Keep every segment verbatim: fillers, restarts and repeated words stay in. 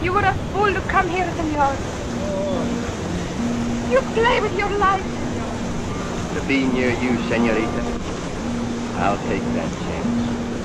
You were a fool to come here, senor. You play with your life. To be near you, senorita, I'll take that chance.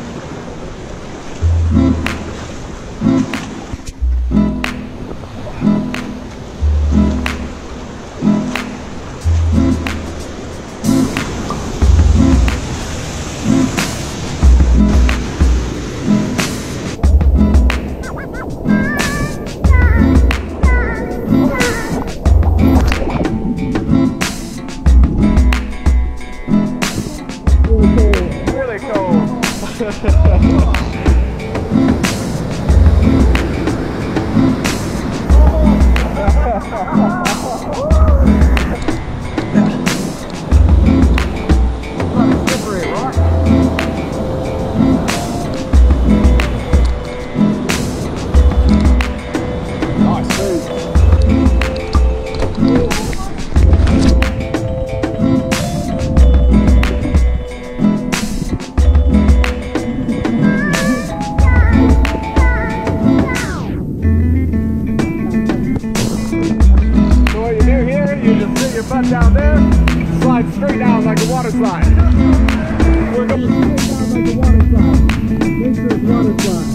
Butt down there, slide straight down like a water slide. We're going straight down like a water slide. Make sure it's water slide.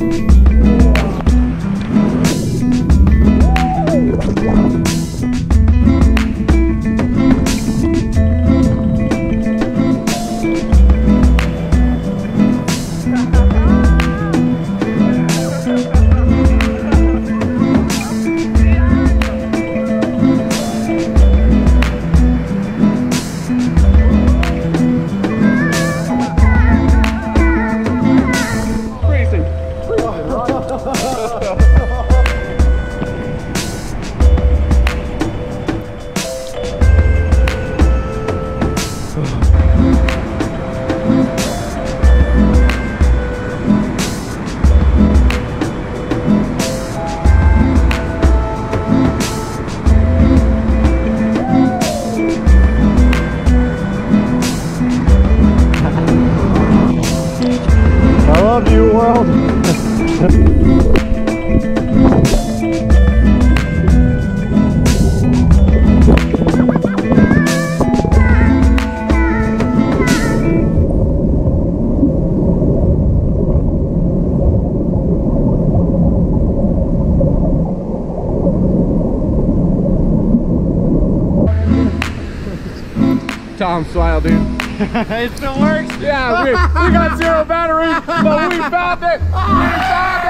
I love you, world. Tom, smile, dude. It still works? Yeah, we, we got zero batteries, but we found it! We found